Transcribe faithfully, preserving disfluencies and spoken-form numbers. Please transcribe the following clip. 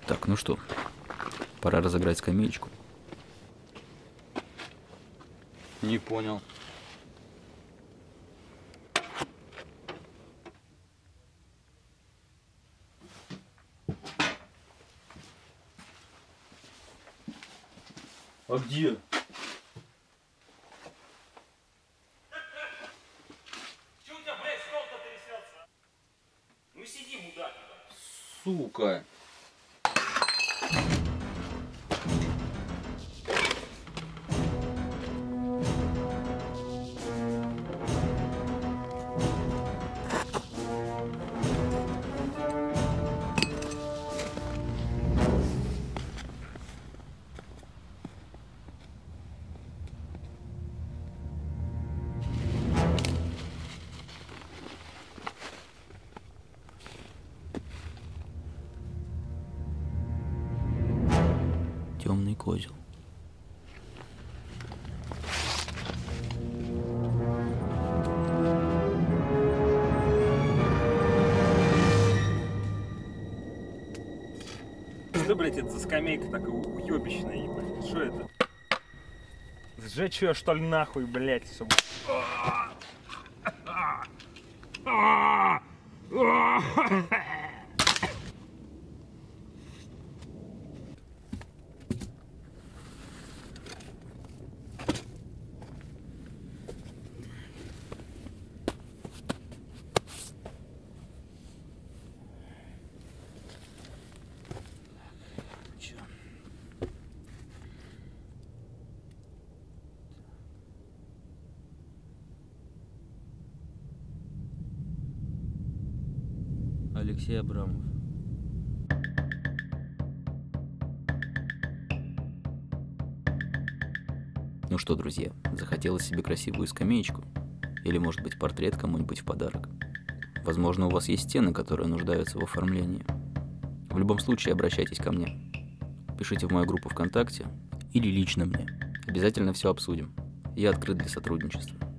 Так, ну что, пора разыграть скамеечку. Не понял. А где? Че у тебя, блядь, стол-то трясется? Ну сиди, мудак. Сука. Темный козел. Что, блядь, это за скамейка такая уебищная, ебать? Что это? Сжечь ее, что ли, нахуй, блядь, чтобы... Алексей Абрамов. Ну что, друзья, захотелось себе красивую скамеечку? Или, может быть, портрет кому-нибудь в подарок? Возможно, у вас есть стены, которые нуждаются в оформлении. В любом случае, обращайтесь ко мне. Пишите в мою группу ВКонтакте или лично мне. Обязательно все обсудим. Я открыт для сотрудничества.